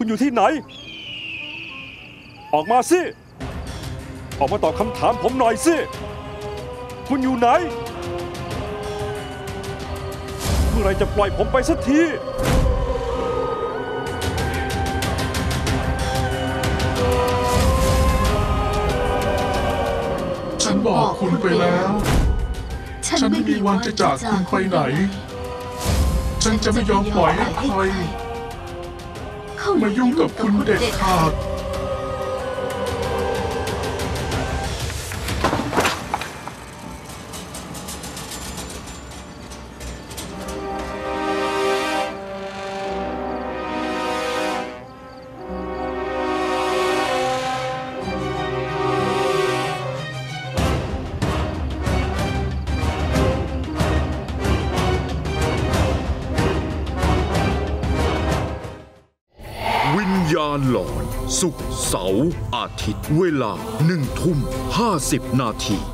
คุณอยู่ที่ไหนออกมาสิออกมาตอบคำถามผมหน่อยสิคุณอยู่ไหนเมื่อไรจะปล่อยผมไปสักทีฉันบอกคุณไปแล้วฉันไม่มีวันจะจากคุณไปไหนฉันจะไม่ยอมปล่อยให้ใครมายุ่งกับคุณเด็ดขาดวิญญาณหลอนศุกร์เสาร์อาทิตย์เวลา 19:50 น.